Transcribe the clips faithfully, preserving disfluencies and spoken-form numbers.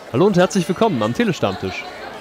Hallo und herzlich willkommen am Telestammtisch.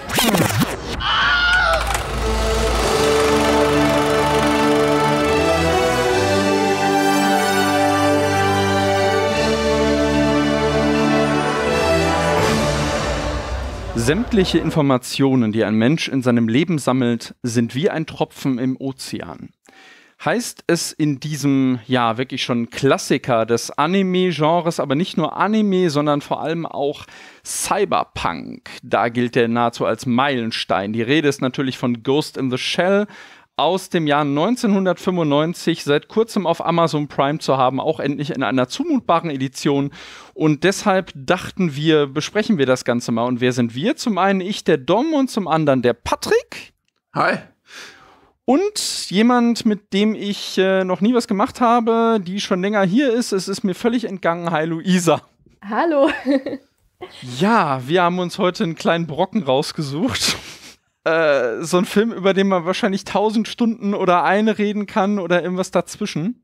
Sämtliche Informationen, die ein Mensch in seinem Leben sammelt, sind wie ein Tropfen im Ozean. Heißt es in diesem, ja, wirklich schon Klassiker des Anime-Genres, aber nicht nur Anime, sondern vor allem auch Cyberpunk. Da gilt der nahezu als Meilenstein. Die Rede ist natürlich von Ghost in the Shell aus dem Jahr neunzehnhundertfünfundneunzig, seit kurzem auf Amazon Prime zu haben, auch endlich in einer zumutbaren Edition. Und deshalb dachten wir, besprechen wir das Ganze mal. Und wer sind wir? Zum einen ich, der Dom, und zum anderen der Patrick. Hi. Und jemand, mit dem ich äh, noch nie was gemacht habe, die schon länger hier ist. Es ist mir völlig entgangen. Hi, Luisa. Hallo. Ja, wir haben uns heute einen kleinen Brocken rausgesucht. äh, so ein Film, über den man wahrscheinlich tausend Stunden oder eine reden kann oder irgendwas dazwischen.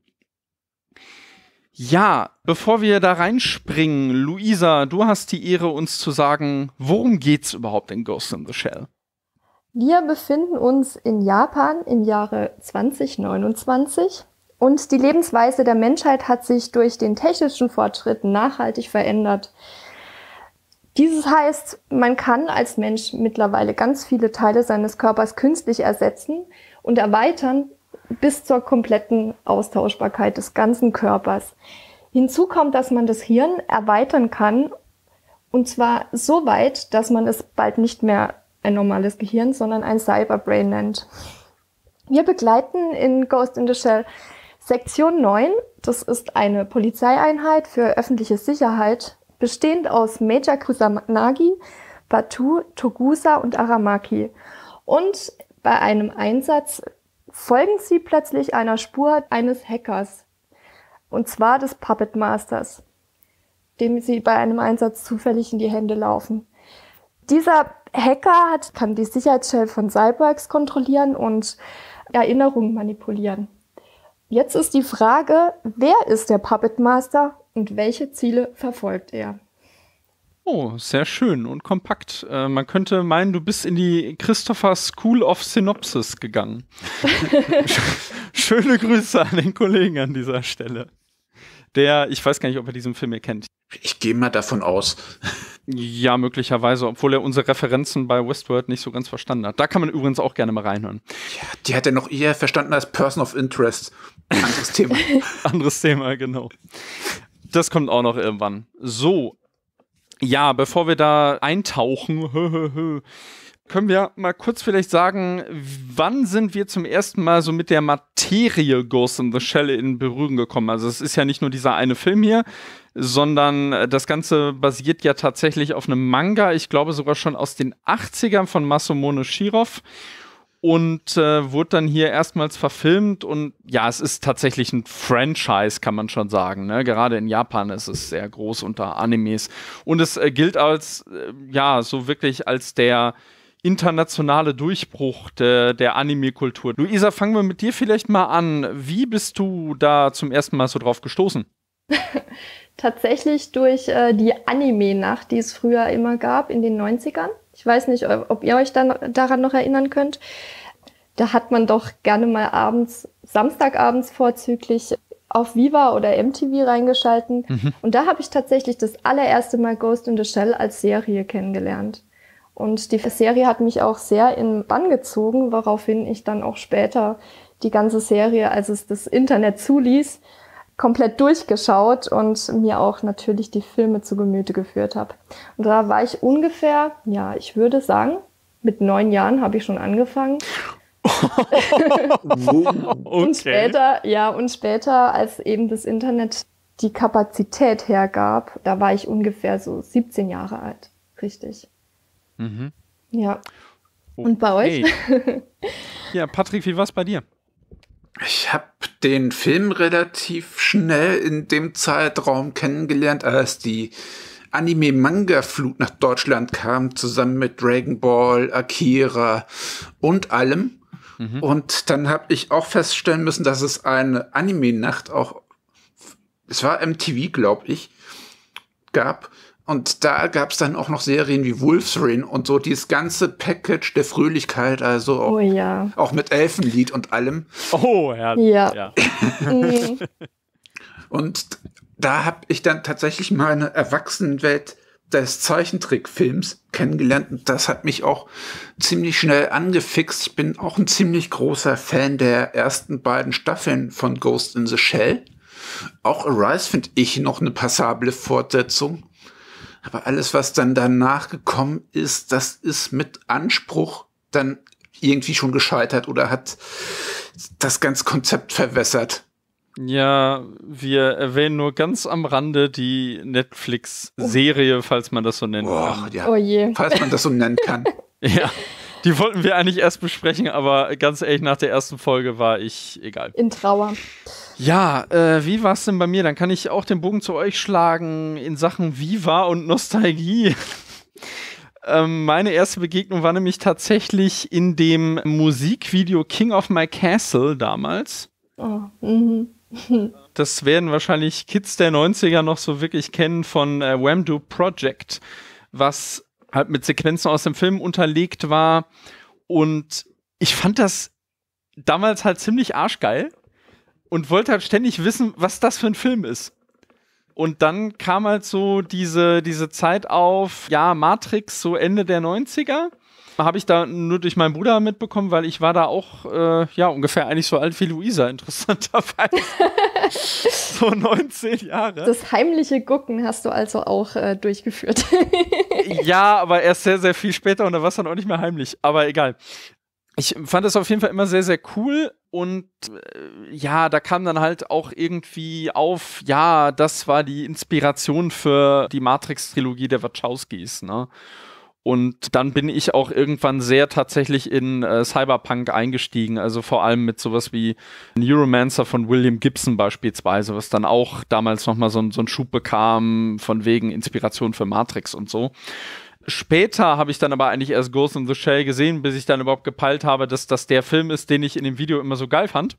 Ja, bevor wir da reinspringen, Luisa, du hast die Ehre, uns zu sagen, worum geht's überhaupt in Ghost in the Shell? Wir befinden uns in Japan im Jahre zwanzig neunundzwanzig und die Lebensweise der Menschheit hat sich durch den technischen Fortschritt nachhaltig verändert. Dieses heißt, man kann als Mensch mittlerweile ganz viele Teile seines Körpers künstlich ersetzen und erweitern bis zur kompletten Austauschbarkeit des ganzen Körpers. Hinzu kommt, dass man das Hirn erweitern kann, und zwar so weit, dass man es bald nicht mehr ein normales Gehirn, sondern ein Cyberbrain nennt. Wir begleiten in Ghost in the Shell Sektion neun. Das ist eine Polizeieinheit für öffentliche Sicherheit, bestehend aus Major Kusanagi, Batu, Togusa und Aramaki. Und bei einem Einsatz folgen sie plötzlich einer Spur eines Hackers, und zwar des Puppet Masters, dem sie bei einem Einsatz zufällig in die Hände laufen. Dieser Hacker hat, kann die Sicherheitsshell von Cyborgs kontrollieren und Erinnerungen manipulieren. Jetzt ist die Frage, wer ist der Puppet Master und welche Ziele verfolgt er? Oh, sehr schön und kompakt. Äh, man könnte meinen, du bist in die Christopher School of Synopsis gegangen. Schöne Grüße an den Kollegen an dieser Stelle. Der, ich weiß gar nicht, ob er diesen Film hier kennt. Ich gehe mal davon aus. Ja, möglicherweise, obwohl er unsere Referenzen bei Westworld nicht so ganz verstanden hat. Da kann man übrigens auch gerne mal reinhören. Ja, die hat er noch eher verstanden als Person of Interest. Anderes Thema. Anderes Thema, genau. Das kommt auch noch irgendwann. So, ja, bevor wir da eintauchen, können wir mal kurz vielleicht sagen, wann sind wir zum ersten Mal so mit der Materie Ghost in the Shell in Berührung gekommen? Also es ist ja nicht nur dieser eine Film hier, sondern das Ganze basiert ja tatsächlich auf einem Manga, ich glaube sogar schon aus den achtzigern von Masamune Shirow, und äh, wurde dann hier erstmals verfilmt. Und ja, es ist tatsächlich ein Franchise, kann man schon sagen, ne? Gerade in Japan ist es sehr groß unter Animes. Und es äh, gilt als, äh, ja, so wirklich als der internationale Durchbruch de, der Anime-Kultur. Luisa, fangen wir mit dir vielleicht mal an. Wie bist du da zum ersten Mal so drauf gestoßen? Tatsächlich durch äh, die Anime-Nacht, die es früher immer gab in den neunzigern. Ich weiß nicht, ob ihr euch dann daran noch erinnern könnt. Da hat man doch gerne mal abends, Samstagabends vorzüglich, auf Viva oder M T V reingeschalten. Mhm. Und da habe ich tatsächlich das allererste Mal Ghost in the Shell als Serie kennengelernt. Und die Serie hat mich auch sehr in den Bann gezogen, woraufhin ich dann auch später die ganze Serie, als es das Internet zuließ, komplett durchgeschaut und mir auch natürlich die Filme zu Gemüte geführt habe. Und da war ich ungefähr, ja, ich würde sagen, mit neun Jahren habe ich schon angefangen. Okay. Und später, ja, und später, als eben das Internet die Kapazität hergab, da war ich ungefähr so siebzehn Jahre alt. Richtig. Mhm. Ja. Und bei euch? Ja, Patrick, wie war's bei dir? Ich habe den Film relativ schnell in dem Zeitraum kennengelernt, als die Anime-Manga-Flut nach Deutschland kam, zusammen mit Dragon Ball, Akira und allem. Mhm. Und dann habe ich auch feststellen müssen, dass es eine Anime-Nacht auch, es war M T V, glaube ich, gab, Und da gab es dann auch noch Serien wie Wolverine und so dieses ganze Package der Fröhlichkeit, also auch, Oh ja. auch mit Elfenlied und allem. Oh, herrlich. Ja. Ja. Mhm. Und da habe ich dann tatsächlich meine Erwachsenenwelt des Zeichentrickfilms kennengelernt. Und das hat mich auch ziemlich schnell angefixt. Ich bin auch ein ziemlich großer Fan der ersten beiden Staffeln von Ghost in the Shell. Auch Arise finde ich noch eine passable Fortsetzung. Aber alles, was dann danach gekommen ist, das ist mit Anspruch dann irgendwie schon gescheitert oder hat das ganze Konzept verwässert. Ja, wir erwähnen nur ganz am Rande die Netflix-Serie, falls man das so nennen Boah, kann. ja. Oh je. Falls man das so nennen kann. Ja, die wollten wir eigentlich erst besprechen, aber ganz ehrlich, nach der ersten Folge war ich egal. In Trauer. Ja, äh, wie war es denn bei mir? Dann kann ich auch den Bogen zu euch schlagen in Sachen Viva und Nostalgie. ähm, meine erste Begegnung war nämlich tatsächlich in dem Musikvideo King of My Castle damals. Oh, mhm. Das werden wahrscheinlich Kids der neunziger noch so wirklich kennen von äh, Wham-Do Project, was halt mit Sequenzen aus dem Film unterlegt war. Und ich fand das damals halt ziemlich arschgeil und wollte halt ständig wissen, was das für ein Film ist. Und dann kam halt so diese, diese Zeit auf, ja, Matrix, so Ende der neunziger. Habe ich da nur durch meinen Bruder mitbekommen, weil ich war da auch, äh, ja, ungefähr eigentlich so alt wie Luisa, interessanterweise. So neunzehn Jahre. Das heimliche Gucken hast du also auch äh, durchgeführt. Ja, aber erst sehr, sehr viel später und da war es dann auch nicht mehr heimlich. Aber egal. Ich fand das auf jeden Fall immer sehr, sehr cool und äh, ja, da kam dann halt auch irgendwie auf, ja, das war die Inspiration für die Matrix-Trilogie der Wachowskis, ne? Und dann bin ich auch irgendwann sehr tatsächlich in äh, Cyberpunk eingestiegen, also vor allem mit sowas wie Neuromancer von William Gibson beispielsweise, was dann auch damals nochmal so, so einen Schub bekam von wegen Inspiration für Matrix und so. Später habe ich dann aber eigentlich erst Ghost in the Shell gesehen, bis ich dann überhaupt gepeilt habe, dass das der Film ist, den ich in dem Video immer so geil fand.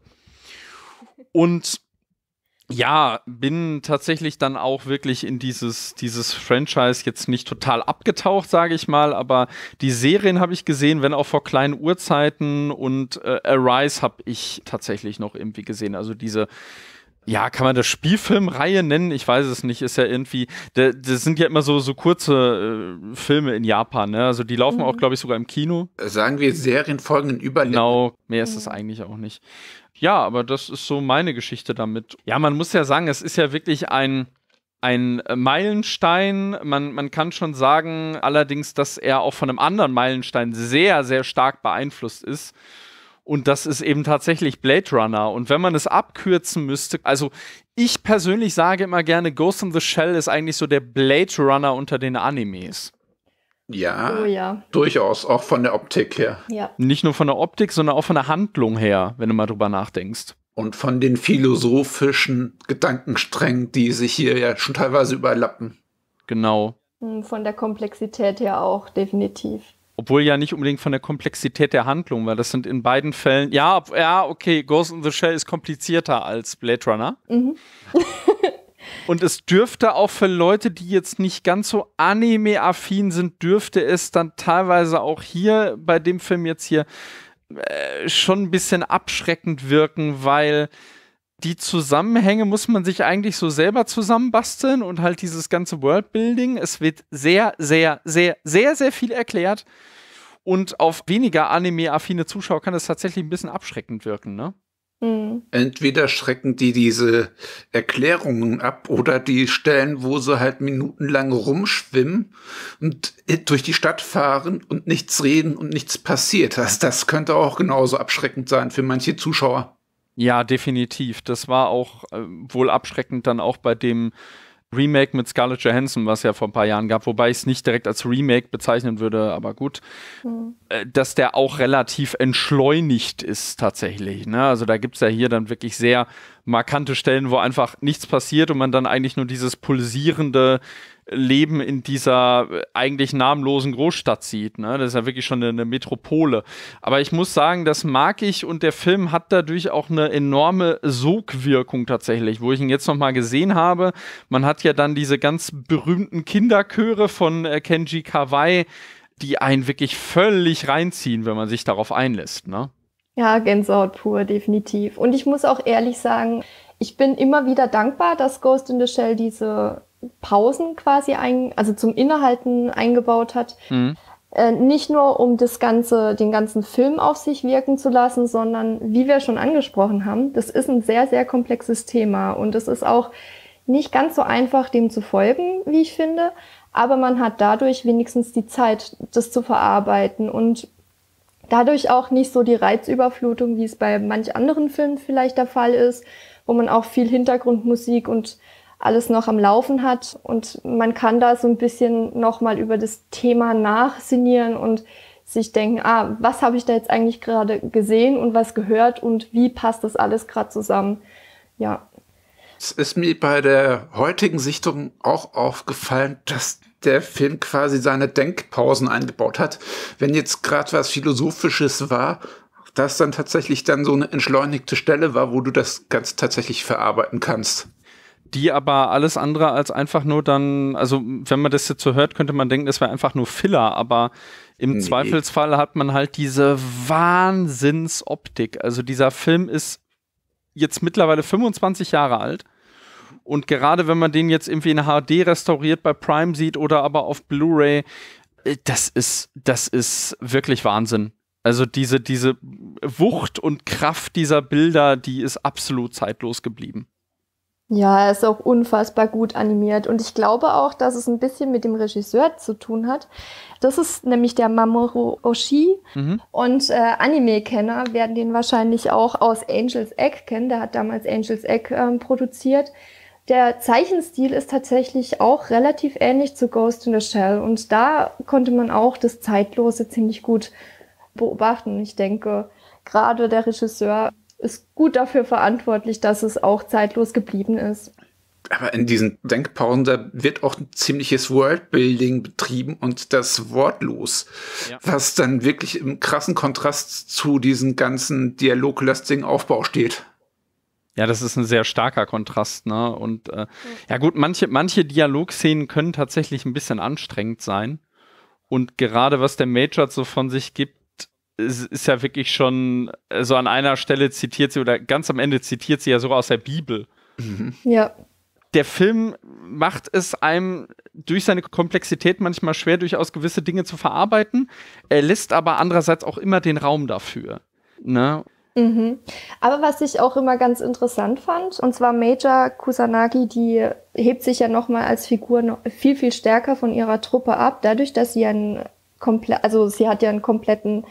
Und ja, bin tatsächlich dann auch wirklich in dieses, dieses Franchise jetzt nicht total abgetaucht, sage ich mal, aber die Serien habe ich gesehen, wenn auch vor kleinen Uhrzeiten und äh, Arise habe ich tatsächlich noch irgendwie gesehen. Also diese, ja, kann man das Spielfilmreihe nennen? Ich weiß es nicht, ist ja irgendwie, das sind ja immer so, so kurze äh, Filme in Japan, ne? Also die laufen mhm. auch, glaube ich, sogar im Kino. Sagen wir Serienfolgen in Überlänge. Genau, mehr ist es eigentlich auch nicht. Ja, aber das ist so meine Geschichte damit. Ja, man muss ja sagen, es ist ja wirklich ein, ein Meilenstein. Man, man kann schon sagen, allerdings, dass er auch von einem anderen Meilenstein sehr, sehr stark beeinflusst ist. Und das ist eben tatsächlich Blade Runner. Und wenn man es abkürzen müsste, also ich persönlich sage immer gerne, Ghost in the Shell ist eigentlich so der Blade Runner unter den Animes. Ja, oh, ja, durchaus, auch von der Optik her. Ja. Nicht nur von der Optik, sondern auch von der Handlung her, wenn du mal drüber nachdenkst. Und von den philosophischen Gedankensträngen, die sich hier ja schon teilweise überlappen. Genau. Von der Komplexität her auch, definitiv. Obwohl ja nicht unbedingt von der Komplexität der Handlung, weil das sind in beiden Fällen, ja, ja, okay, Ghost in the Shell ist komplizierter als Blade Runner. Mhm. Und es dürfte auch für Leute, die jetzt nicht ganz so anime-affin sind, dürfte es dann teilweise auch hier bei dem Film jetzt hier äh, schon ein bisschen abschreckend wirken, weil die Zusammenhänge muss man sich eigentlich so selber zusammenbasteln und halt dieses ganze Worldbuilding. Es wird sehr, sehr, sehr, sehr, sehr viel erklärt und auf weniger anime-affine Zuschauer kann es tatsächlich ein bisschen abschreckend wirken, ne? Entweder schrecken die diese Erklärungen ab oder die Stellen, wo sie halt minutenlang rumschwimmen und durch die Stadt fahren und nichts reden und nichts passiert. Das, das könnte auch genauso abschreckend sein für manche Zuschauer. Ja, definitiv. Das war auch äh, wohl abschreckend dann auch bei dem Remake mit Scarlett Johansson, was ja vor ein paar Jahren gab, wobei ich es nicht direkt als Remake bezeichnen würde, aber gut, mhm. äh, dass der auch relativ entschleunigt ist tatsächlich, ne? Also da gibt es ja hier dann wirklich sehr markante Stellen, wo einfach nichts passiert und man dann eigentlich nur dieses pulsierende Leben in dieser eigentlich namenlosen Großstadt sieht. Ne? Das ist ja wirklich schon eine, eine Metropole. Aber ich muss sagen, das mag ich und der Film hat dadurch auch eine enorme Sogwirkung tatsächlich, wo ich ihn jetzt nochmal gesehen habe. Man hat ja dann diese ganz berühmten Kinderchöre von äh, Kenji Kawai, die einen wirklich völlig reinziehen, wenn man sich darauf einlässt. Ne? Ja, Gänsehaut pur, definitiv. Und ich muss auch ehrlich sagen, ich bin immer wieder dankbar, dass Ghost in the Shell diese Pausen quasi, ein, also zum Innehalten eingebaut hat. Mhm. Äh, nicht nur, um das Ganze, den ganzen Film auf sich wirken zu lassen, sondern, wie wir schon angesprochen haben, das ist ein sehr, sehr komplexes Thema. Und es ist auch nicht ganz so einfach, dem zu folgen, wie ich finde. Aber man hat dadurch wenigstens die Zeit, das zu verarbeiten und dadurch auch nicht so die Reizüberflutung, wie es bei manch anderen Filmen vielleicht der Fall ist, wo man auch viel Hintergrundmusik und alles noch am Laufen hat und man kann da so ein bisschen nochmal über das Thema nachsinnieren und sich denken, ah, was habe ich da jetzt eigentlich gerade gesehen und was gehört und wie passt das alles gerade zusammen? Ja. Es ist mir bei der heutigen Sichtung auch aufgefallen, dass der Film quasi seine Denkpausen eingebaut hat. Wenn jetzt gerade was Philosophisches war, dass dann tatsächlich dann so eine entschleunigte Stelle war, wo du das ganz tatsächlich verarbeiten kannst. Die aber alles andere als einfach nur dann, also wenn man das jetzt so hört, könnte man denken, das wäre einfach nur Filler, aber im nee. Zweifelsfall hat man halt diese Wahnsinnsoptik. Also dieser Film ist jetzt mittlerweile fünfundzwanzig Jahre alt und gerade wenn man den jetzt irgendwie in H D restauriert bei Prime sieht oder aber auf Blu-ray, das ist, das ist wirklich Wahnsinn. Also diese, diese Wucht und Kraft dieser Bilder, die ist absolut zeitlos geblieben. Ja, er ist auch unfassbar gut animiert und ich glaube auch, dass es ein bisschen mit dem Regisseur zu tun hat. Das ist nämlich der Mamoru Oshii mhm. und äh, Anime-Kenner werden den wahrscheinlich auch aus Angel's Egg kennen. Der hat damals Angel's Egg ähm, produziert. Der Zeichenstil ist tatsächlich auch relativ ähnlich zu Ghost in the Shell und da konnte man auch das Zeitlose ziemlich gut beobachten. Ich denke, gerade der Regisseur ist gut dafür verantwortlich, dass es auch zeitlos geblieben ist. Aber in diesen Denkpausen, da wird auch ein ziemliches Worldbuilding betrieben und das wortlos, ja. was dann wirklich im krassen Kontrast zu diesem ganzen dialoglastigen Aufbau steht. Ja, das ist ein sehr starker Kontrast, ne? Und äh, ja gut, manche, manche Dialogszenen können tatsächlich ein bisschen anstrengend sein. Und gerade was der Major so von sich gibt, ist, ist ja wirklich schon, so also an einer Stelle zitiert sie, oder ganz am Ende zitiert sie ja sogar aus der Bibel. Mhm. Ja. Der Film macht es einem durch seine Komplexität manchmal schwer, durchaus gewisse Dinge zu verarbeiten. Er lässt aber andererseits auch immer den Raum dafür. Ne? Mhm. Aber was ich auch immer ganz interessant fand, und zwar Major Kusanagi, die hebt sich ja nochmal als Figur noch viel, viel stärker von ihrer Truppe ab, dadurch, dass sie einen komplett, also sie hat ja einen kompletten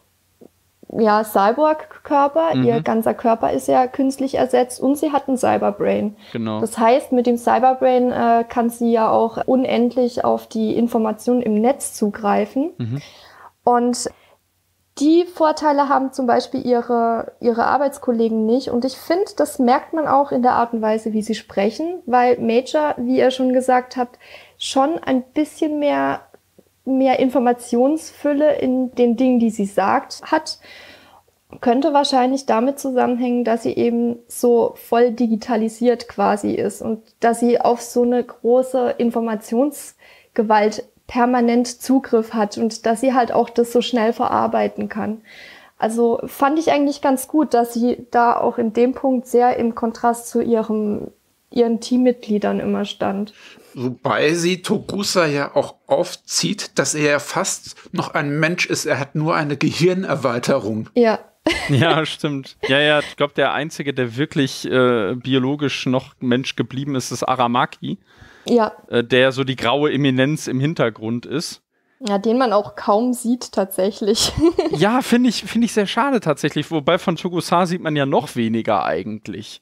ja, Cyborg-Körper, mhm. ihr ganzer Körper ist ja künstlich ersetzt und sie hat ein Cyberbrain. Genau. Das heißt, mit dem Cyberbrain äh, kann sie ja auch unendlich auf die Informationen im Netz zugreifen. Mhm. Und die Vorteile haben zum Beispiel ihre, ihre Arbeitskollegen nicht. Und ich finde, das merkt man auch in der Art und Weise, wie sie sprechen, weil Major, wie ihr schon gesagt habt, schon ein bisschen mehr, mehr Informationsfülle in den Dingen, die sie sagt, hat. Könnte wahrscheinlich damit zusammenhängen, dass sie eben so voll digitalisiert quasi ist und dass sie auf so eine große Informationsgewalt permanent Zugriff hat und dass sie halt auch das so schnell verarbeiten kann. Also fand ich eigentlich ganz gut, dass sie da auch in dem Punkt sehr im Kontrast zu ihrem, ihren Teammitgliedern immer stand. Wobei sie Togusa ja auch aufzieht, dass er ja fast noch ein Mensch ist. Er hat nur eine Gehirnerweiterung. Ja. Ja, stimmt. Ja, ja, ich glaube, der Einzige, der wirklich äh, biologisch noch Mensch geblieben ist, ist Aramaki. Ja. Äh, der so die graue Eminenz im Hintergrund ist. Ja, den man auch kaum sieht tatsächlich. Ja, finde ich, finde ich sehr schade tatsächlich. Wobei von Togusa sieht man ja noch weniger eigentlich.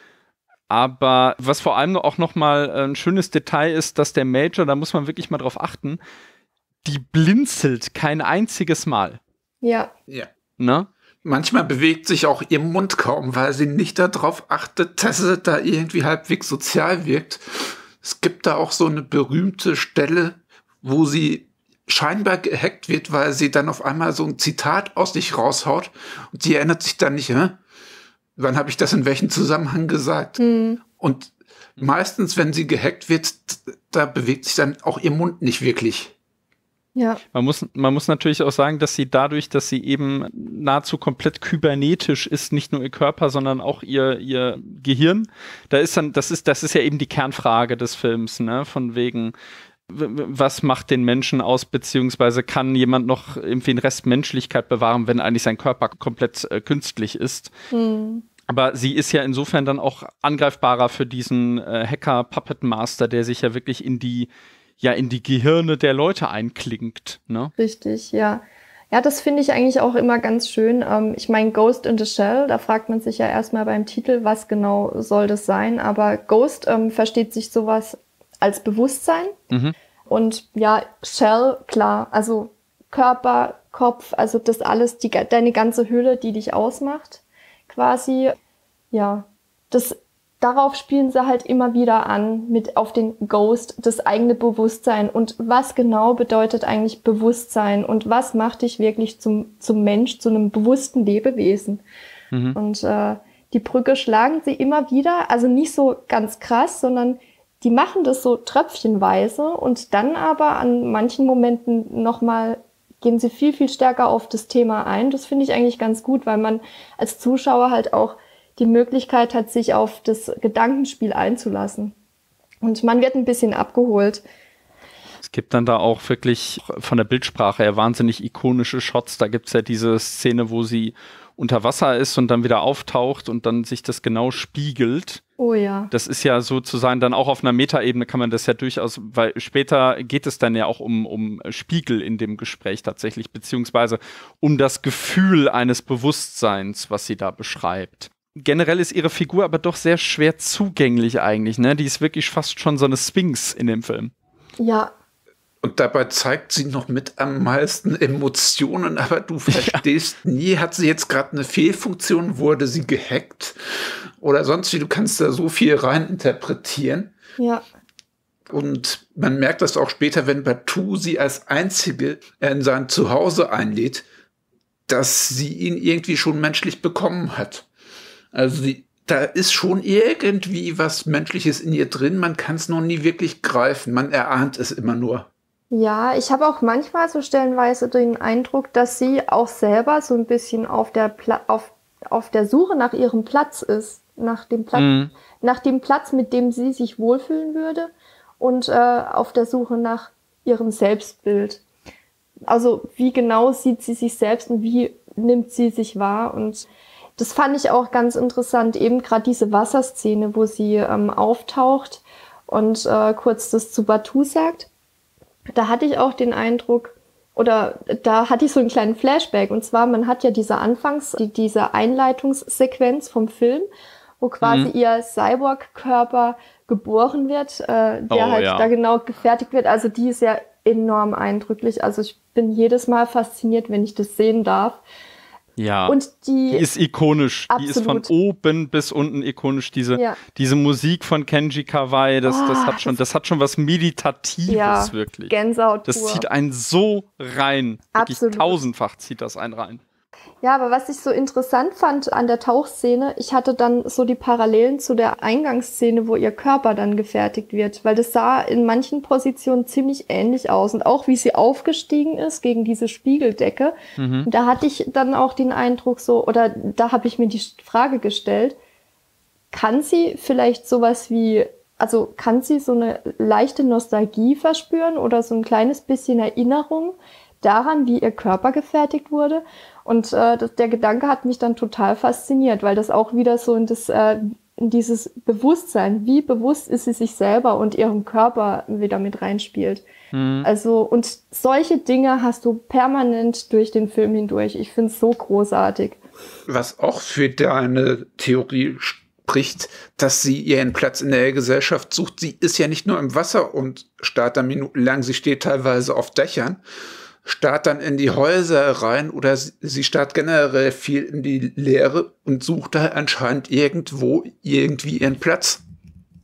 Aber was vor allem auch noch mal ein schönes Detail ist, dass der Major, da muss man wirklich mal drauf achten, die blinzelt kein einziges Mal. Ja. Ja. Ne? Manchmal bewegt sich auch ihr Mund kaum, weil sie nicht darauf achtet, dass sie da irgendwie halbwegs sozial wirkt. Es gibt da auch so eine berühmte Stelle, wo sie scheinbar gehackt wird, weil sie dann auf einmal so ein Zitat aus sich raushaut und sie erinnert sich dann nicht, hä? Wann habe ich das in welchem Zusammenhang gesagt? Mhm. Und meistens, wenn sie gehackt wird, da bewegt sich dann auch ihr Mund nicht wirklich. Ja. Man muss, man muss natürlich auch sagen, dass sie dadurch, dass sie eben nahezu komplett kybernetisch ist, nicht nur ihr Körper, sondern auch ihr, ihr Gehirn. Da ist dann, das ist, das ist ja eben die Kernfrage des Films, ne? Von wegen, was macht den Menschen aus, beziehungsweise kann jemand noch irgendwie einen Rest Menschlichkeit bewahren, wenn eigentlich sein Körper komplett äh, künstlich ist. Mhm. Aber sie ist ja insofern dann auch angreifbarer für diesen äh, Hacker Puppet Master, der sich ja wirklich in die ja in die Gehirne der Leute einklingt, ne? Richtig, ja. Ja, das finde ich eigentlich auch immer ganz schön. Ähm, ich meine, Ghost in the Shell, da fragt man sich ja erstmal beim Titel, was genau soll das sein? Aber Ghost ähm, versteht sich sowas als Bewusstsein. Mhm. Und ja, Shell, klar, also Körper, Kopf, also das alles, die, deine ganze Hülle, die dich ausmacht, quasi. Ja, das darauf spielen sie halt immer wieder an, mit auf den Ghost, das eigene Bewusstsein. Und was genau bedeutet eigentlich Bewusstsein? Und was macht dich wirklich zum, zum Mensch, zu einem bewussten Lebewesen? Mhm. Und äh, die Brücke schlagen sie immer wieder, also nicht so ganz krass, sondern die machen das so tröpfchenweise und dann aber an manchen Momenten nochmal gehen sie viel, viel stärker auf das Thema ein. Das finde ich eigentlich ganz gut, weil man als Zuschauer halt auch die Möglichkeit hat, sich auf das Gedankenspiel einzulassen. Und man wird ein bisschen abgeholt. Es gibt dann da auch wirklich von der Bildsprache her wahnsinnig ikonische Shots. Da gibt es ja diese Szene, wo sie unter Wasser ist und dann wieder auftaucht und dann sich das genau spiegelt. Oh ja. Das ist ja sozusagen dann auch auf einer Metaebene kann man das ja durchaus, weil später geht es dann ja auch um, um Spiegel in dem Gespräch tatsächlich, beziehungsweise um das Gefühl eines Bewusstseins, was sie da beschreibt. Generell ist ihre Figur aber doch sehr schwer zugänglich eigentlich, ne? Die ist wirklich fast schon so eine Sphinx in dem Film. Ja. Und dabei zeigt sie noch mit am meisten Emotionen, aber du verstehst ja. nie, hat sie jetzt gerade eine Fehlfunktion, wurde sie gehackt oder sonst wie, du kannst da so viel rein interpretieren. Ja. Und man merkt das auch später, wenn Batu sie als Einzige in sein Zuhause einlädt, dass sie ihn irgendwie schon menschlich bekommen hat. Also sie, da ist schon irgendwie was Menschliches in ihr drin, man kann es noch nie wirklich greifen, man erahnt es immer nur. Ja, ich habe auch manchmal so stellenweise den Eindruck, dass sie auch selber so ein bisschen auf der Pla- auf, auf der Suche nach ihrem Platz ist, nach dem Platz, mhm. nach dem Platz, mit dem sie sich wohlfühlen würde und äh, auf der Suche nach ihrem Selbstbild. Also wie genau sieht sie sich selbst und wie nimmt sie sich wahr? Und das fand ich auch ganz interessant, eben gerade diese Wasserszene, wo sie ähm, auftaucht und äh, kurz das zu Batu sagt. Da hatte ich auch den Eindruck, oder da hatte ich so einen kleinen Flashback. Und zwar, man hat ja diese Anfangs-, die, diese Einleitungssequenz vom Film, wo quasi mhm. ihr Cyborg-Körper geboren wird, äh, der oh, halt ja. da genau gefertigt wird. Also die ist ja enorm eindrücklich. Also ich bin jedes Mal fasziniert, wenn ich das sehen darf. Ja, und die, die ist ikonisch. Absolut. Die ist von oben bis unten ikonisch. Diese, ja. diese Musik von Kenji Kawai, das, oh, das, hat schon, das, das hat schon was Meditatives, ja, wirklich. Gänsehaut Das pur. Zieht einen so rein. Absolut. Wirklich tausendfach zieht das einen rein. Ja, aber was ich so interessant fand an der Tauchszene, ich hatte dann so die Parallelen zu der Eingangsszene, wo ihr Körper dann gefertigt wird, weil das sah in manchen Positionen ziemlich ähnlich aus und auch wie sie aufgestiegen ist gegen diese Spiegeldecke. Mhm. Da hatte ich dann auch den Eindruck so, oder da habe ich mir die Frage gestellt, kann sie vielleicht sowas wie, also kann sie so eine leichte Nostalgie verspüren oder so ein kleines bisschen Erinnerung daran, wie ihr Körper gefertigt wurde? Und äh, das, der Gedanke hat mich dann total fasziniert, weil das auch wieder so in, das, äh, in dieses Bewusstsein, wie bewusst ist sie sich selber und ihrem Körper wieder mit reinspielt. Mhm. Also, und solche Dinge hast du permanent durch den Film hindurch. Ich finde es so großartig. Was auch für deine Theorie spricht, dass sie ihren Platz in der Gesellschaft sucht. Sie ist ja nicht nur im Wasser und starrt da minutenlang, sie steht teilweise auf Dächern, starrt dann in die Häuser rein oder sie starrt generell viel in die Leere und sucht da anscheinend irgendwo irgendwie ihren Platz.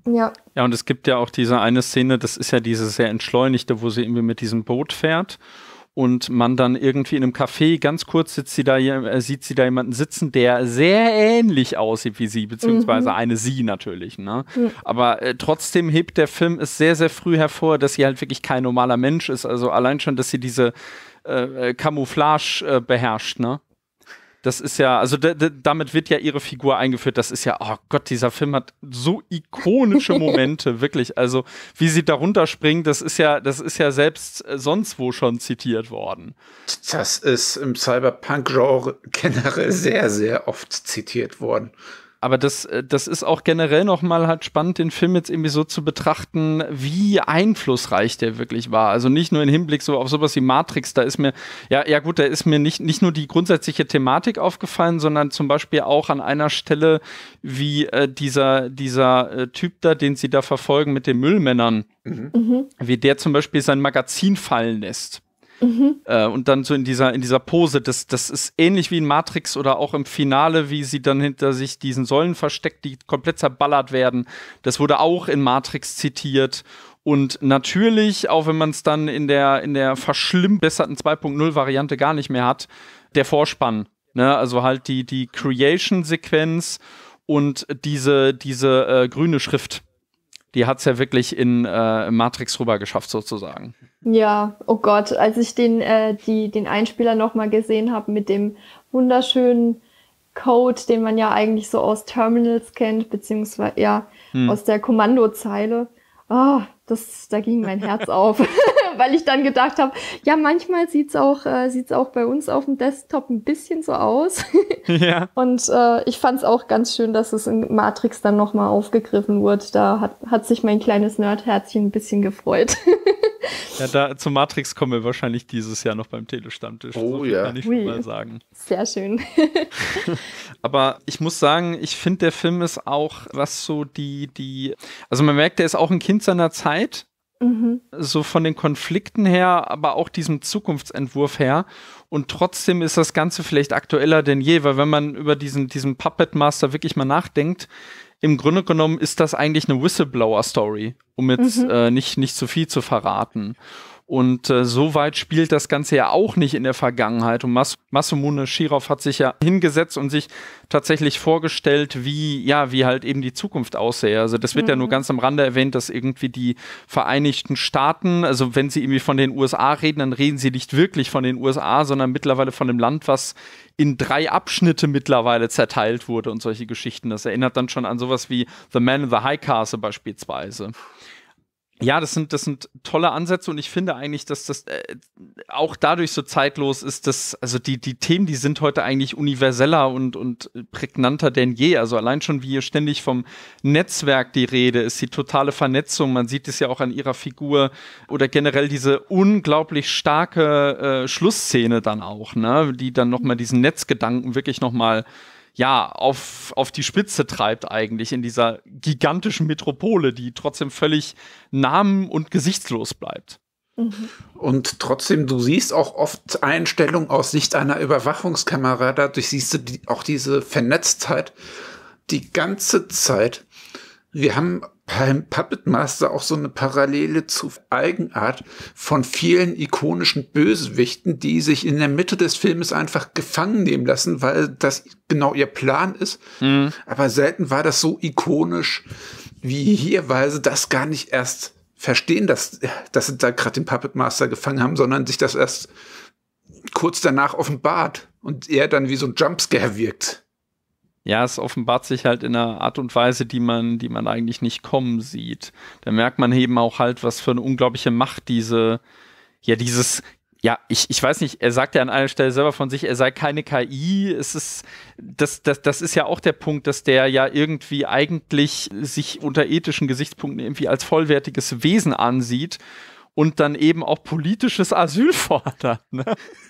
Ja. Ja, und es gibt ja auch diese eine Szene, das ist ja diese sehr entschleunigte, wo sie irgendwie mit diesem Boot fährt und man dann irgendwie in einem Café, ganz kurz sitzt sie da, äh, sieht sie da jemanden sitzen, der sehr ähnlich aussieht wie sie, beziehungsweise mhm. eine sie natürlich, ne? Mhm. Aber äh, trotzdem hebt der Film es sehr, sehr früh hervor, dass sie halt wirklich kein normaler Mensch ist. Also allein schon, dass sie diese äh, Camouflage äh, beherrscht, ne? Das ist ja, also d- d- damit wird ja ihre Figur eingeführt. Das ist ja, oh Gott, dieser Film hat so ikonische Momente, wirklich. Also wie sie da runterspringt, das ist ja, das ist ja selbst äh, sonst wo schon zitiert worden. Das ist im Cyberpunk-Genre generell sehr, sehr oft zitiert worden. Aber das, das ist auch generell nochmal halt spannend, den Film jetzt irgendwie so zu betrachten, wie einflussreich der wirklich war. Also nicht nur im Hinblick so auf sowas wie Matrix, da ist mir, ja, ja gut, da ist mir nicht, nicht nur die grundsätzliche Thematik aufgefallen, sondern zum Beispiel auch an einer Stelle, wie äh, dieser, dieser äh, Typ da, den sie da verfolgen mit den Müllmännern, mhm. wie der zum Beispiel sein Magazin fallen lässt. Mhm. Äh, und dann so in dieser, in dieser Pose, das, das ist ähnlich wie in Matrix oder auch im Finale, wie sie dann hinter sich diesen Säulen versteckt, die komplett zerballert werden. Das wurde auch in Matrix zitiert. Und natürlich, auch wenn man es dann in der, in der verschlimmbesserten zwei Punkt null Variante gar nicht mehr hat, der Vorspann. Ne? Also halt die, die Creation-Sequenz und diese, diese äh, grüne Schrift. Die hat es ja wirklich in äh, Matrix rüber geschafft, sozusagen. Ja, oh Gott, als ich den, äh, die, den Einspieler nochmal gesehen habe mit dem wunderschönen Code, den man ja eigentlich so aus Terminals kennt, beziehungsweise ja hm. aus der Kommandozeile. Oh, das, da ging mein Herz auf, weil ich dann gedacht habe, ja, manchmal sieht's auch, äh, sieht's auch bei uns auf dem Desktop ein bisschen so aus. Ja. Und äh, ich fand's auch ganz schön, dass es in Matrix dann nochmal aufgegriffen wurde. Da hat, hat sich mein kleines Nerdherzchen ein bisschen gefreut. Ja, da zu Matrix kommen wir wahrscheinlich dieses Jahr noch beim Telestammtisch. Oh so ja. Kann ich schon mal sagen. Sehr schön. Aber ich muss sagen, ich finde, der Film ist auch, was so die, die, also man merkt, der ist auch ein Kind seiner Zeit. Mhm. So von den Konflikten her, aber auch diesem Zukunftsentwurf her. Und trotzdem ist das Ganze vielleicht aktueller denn je, weil wenn man über diesen, diesen Puppet Master wirklich mal nachdenkt, im Grunde genommen ist das eigentlich eine Whistleblower-Story, um jetzt mhm. äh, nicht, nicht zu viel zu verraten. Und äh, so weit spielt das Ganze ja auch nicht in der Vergangenheit. Und Mas- Masamune Shirow hat sich ja hingesetzt und sich tatsächlich vorgestellt, wie, ja, wie halt eben die Zukunft aussähe. Also das wird mhm. ja nur ganz am Rande erwähnt, dass irgendwie die Vereinigten Staaten, also wenn sie irgendwie von den U S A reden, dann reden sie nicht wirklich von den U S A, sondern mittlerweile von dem Land, was in drei Abschnitte mittlerweile zerteilt wurde und solche Geschichten. Das erinnert dann schon an sowas wie The Man in the High Castle beispielsweise. Ja, das sind, das sind tolle Ansätze und ich finde eigentlich, dass das äh, auch dadurch so zeitlos ist, dass, also die, die Themen, die sind heute eigentlich universeller und, und prägnanter denn je. Also allein schon, wie hier ständig vom Netzwerk die Rede ist, die totale Vernetzung, man sieht es ja auch an ihrer Figur oder generell diese unglaublich starke äh, Schlussszene dann auch, ne, die dann nochmal diesen Netzgedanken wirklich nochmal ja, auf, auf die Spitze treibt eigentlich in dieser gigantischen Metropole, die trotzdem völlig namen- und gesichtslos bleibt. Mhm. Und trotzdem, du siehst auch oft Einstellungen aus Sicht einer Überwachungskamera, dadurch siehst du die, auch diese Vernetztheit die ganze Zeit. Wir haben beim Puppet Master auch so eine Parallele zu Eigenart von vielen ikonischen Bösewichten, die sich in der Mitte des Filmes einfach gefangen nehmen lassen, weil das genau ihr Plan ist. Mhm. Aber selten war das so ikonisch wie hier, weil sie das gar nicht erst verstehen, dass, dass sie da gerade den Puppet Master gefangen haben, sondern sich das erst kurz danach offenbart und er dann wie so ein Jumpscare wirkt. Ja, es offenbart sich halt in einer Art und Weise, die man, die man eigentlich nicht kommen sieht. Da merkt man eben auch halt, was für eine unglaubliche Macht diese, ja, dieses, ja, ich, ich weiß nicht, er sagt ja an einer Stelle selber von sich, er sei keine K I. Es ist, das, das, das ist ja auch der Punkt, dass der ja irgendwie eigentlich sich unter ethischen Gesichtspunkten irgendwie als vollwertiges Wesen ansieht und dann eben auch politisches Asyl fordert, ne?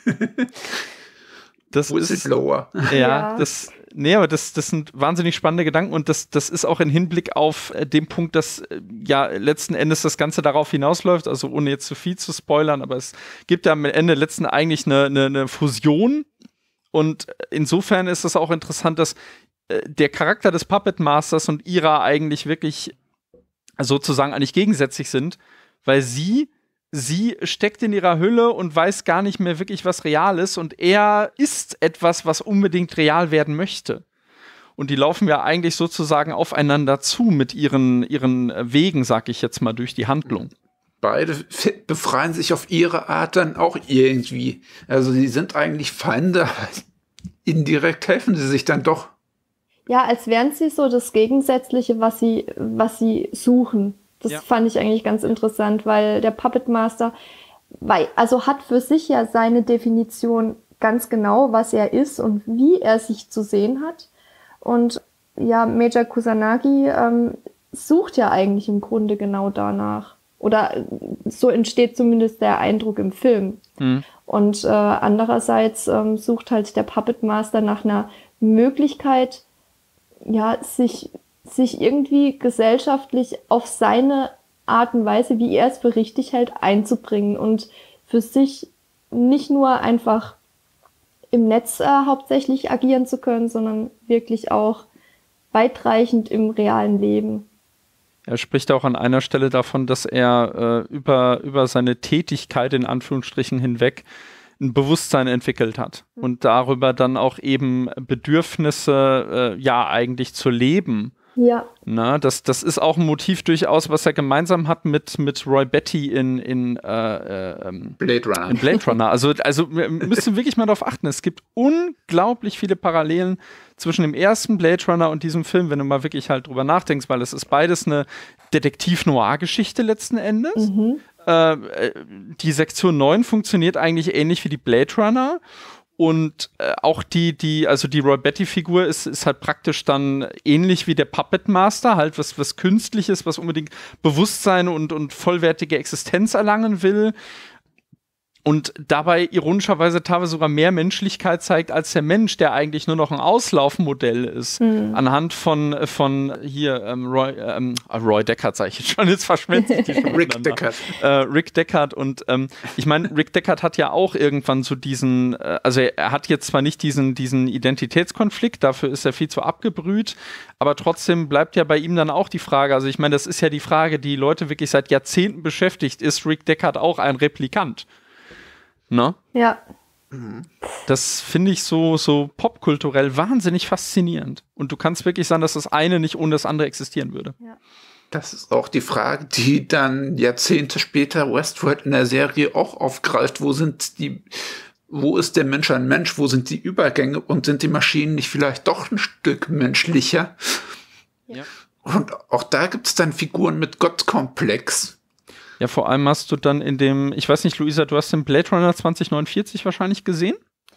Das Whistleblower. Ja, ja, das, nee, aber das, das sind wahnsinnig spannende Gedanken und das, das ist auch im Hinblick auf äh, den Punkt, dass äh, ja letzten Endes das Ganze darauf hinausläuft, also ohne jetzt zu viel zu spoilern, aber es gibt ja am Ende letzten eigentlich eine, eine, eine Fusion und insofern ist es auch interessant, dass äh, der Charakter des Puppet Masters und Ira eigentlich wirklich sozusagen eigentlich gegensätzlich sind, weil sie, sie steckt in ihrer Hülle und weiß gar nicht mehr wirklich, was real ist und er ist etwas, was unbedingt real werden möchte. Und die laufen ja eigentlich sozusagen aufeinander zu mit ihren, ihren Wegen, sag ich jetzt mal, durch die Handlung. Beide befreien sich auf ihre Art dann auch irgendwie. Also sie sind eigentlich Feinde, indirekt helfen sie sich dann doch. Ja, als wären sie so das Gegensätzliche, was sie, was sie suchen. Das ja. fand ich eigentlich ganz interessant, weil der Puppet Master, weil, also hat für sich ja seine Definition ganz genau, was er ist und wie er sich zu sehen hat. Und ja, Major Kusanagi ähm, sucht ja eigentlich im Grunde genau danach. Oder so entsteht zumindest der Eindruck im Film. Mhm. Und äh, andererseits ähm, sucht halt der Puppet Master nach einer Möglichkeit, ja, sich, sich irgendwie gesellschaftlich auf seine Art und Weise, wie er es für richtig hält, einzubringen und für sich nicht nur einfach im Netz äh, hauptsächlich agieren zu können, sondern wirklich auch weitreichend im realen Leben. Er spricht auch an einer Stelle davon, dass er äh, über, über seine Tätigkeit in Anführungsstrichen hinweg ein Bewusstsein entwickelt hat mhm. und darüber dann auch eben Bedürfnisse äh, ja eigentlich zu leben. Ja. Na, das, das ist auch ein Motiv durchaus, was er gemeinsam hat mit, mit Roy Batty in, in, äh, äh, Blade Runner. in Blade Runner. Also, also wir müssen wirklich mal darauf achten. Es gibt unglaublich viele Parallelen zwischen dem ersten Blade Runner und diesem Film, wenn du mal wirklich halt drüber nachdenkst, weil es ist beides eine Detektiv-Noir-Geschichte letzten Endes. Mhm. Äh, die Sektion neun funktioniert eigentlich ähnlich wie die Blade Runner. Und äh, auch die, die, also die Roy Batty-Figur ist, ist halt praktisch dann ähnlich wie der Puppet Master, halt was, was Künstliches, was unbedingt Bewusstsein und, und vollwertige Existenz erlangen will. Und dabei ironischerweise teilweise sogar mehr Menschlichkeit zeigt als der Mensch, der eigentlich nur noch ein Auslaufmodell ist. Mhm. Anhand von, von hier ähm, Roy, ähm, Roy Deckard, sage ich jetzt schon, jetzt verschwänze ich die schon Rick Deckard. Äh, Rick Deckard und ähm, ich meine, Rick Deckard hat ja auch irgendwann so diesen, äh, also er, er hat jetzt zwar nicht diesen, diesen Identitätskonflikt, dafür ist er viel zu abgebrüht, aber trotzdem bleibt ja bei ihm dann auch die Frage, also ich meine, das ist ja die Frage, die Leute wirklich seit Jahrzehnten beschäftigt, ist Rick Deckard auch ein Replikant? Ne? Ja. Das finde ich so, so popkulturell wahnsinnig faszinierend. Und du kannst wirklich sagen, dass das eine nicht ohne das andere existieren würde. Ja. Das ist auch die Frage, die dann Jahrzehnte später Westworld in der Serie auch aufgreift. Wo sind die, wo ist der Mensch ein Mensch? Wo sind die Übergänge? Und sind die Maschinen nicht vielleicht doch ein Stück menschlicher? Ja. Und auch da gibt es dann Figuren mit Gottkomplex. Ja, vor allem hast du dann in dem, ich weiß nicht, Luisa, du hast den Blade Runner zwanzig neunundvierzig wahrscheinlich gesehen?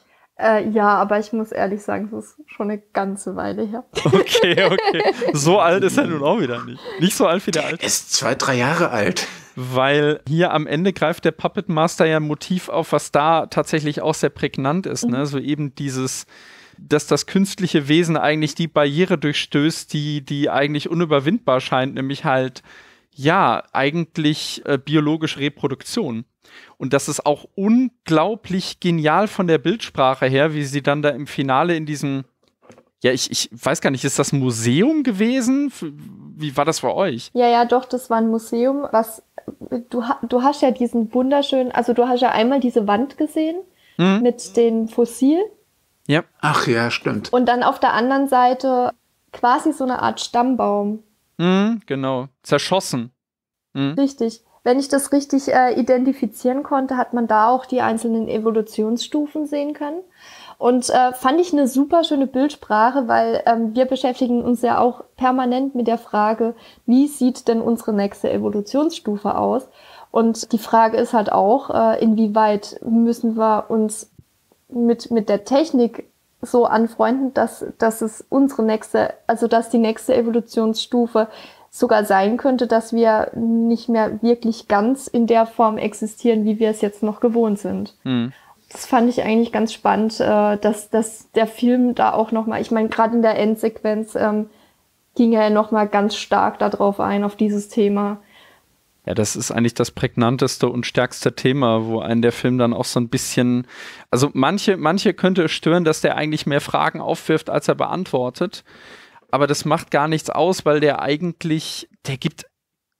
Äh, ja, aber ich muss ehrlich sagen, das ist schon eine ganze Weile her. Okay, okay. So alt ist er nun auch wieder nicht. Nicht so alt wie der alte. Er ist zwei, drei Jahre alt. Weil hier am Ende greift der Puppet Master ja ein Motiv auf, was da tatsächlich auch sehr prägnant ist. Mhm. Ne? So eben dieses, dass das künstliche Wesen eigentlich die Barriere durchstößt, die, die eigentlich unüberwindbar scheint, nämlich halt ja, eigentlich äh, biologische Reproduktion. Und das ist auch unglaublich genial von der Bildsprache her, wie sie dann da im Finale in diesem, ja, ich, ich weiß gar nicht, ist das ein Museum gewesen? Wie war das für euch? Ja, ja, doch, das war ein Museum, was, du, du hast ja diesen wunderschönen, also du hast ja einmal diese Wand gesehen hm? mit den Fossil. Ja. Ach ja, stimmt. Und dann auf der anderen Seite quasi so eine Art Stammbaum. Mhm, genau. Zerschossen. Mhm. Richtig. Wenn ich das richtig äh, identifizieren konnte, hat man da auch die einzelnen Evolutionsstufen sehen können. Und äh, fand ich eine super schöne Bildsprache, weil ähm, wir beschäftigen uns ja auch permanent mit der Frage, wie sieht denn unsere nächste Evolutionsstufe aus? Und die Frage ist halt auch, äh, inwieweit müssen wir uns mit, mit der Technik so anfreunden, dass, dass es unsere nächste, also dass die nächste Evolutionsstufe sogar sein könnte, dass wir nicht mehr wirklich ganz in der Form existieren, wie wir es jetzt noch gewohnt sind. Mhm. Das fand ich eigentlich ganz spannend, äh, dass, dass der Film da auch nochmal, ich meine, gerade in der Endsequenz ähm, ging er ja nochmal ganz stark darauf ein, auf dieses Thema. Ja, das ist eigentlich das prägnanteste und stärkste Thema, wo einen der Film dann auch so ein bisschen, also manche, manche könnte es stören, dass der eigentlich mehr Fragen aufwirft, als er beantwortet. Aber das macht gar nichts aus, weil der eigentlich, der gibt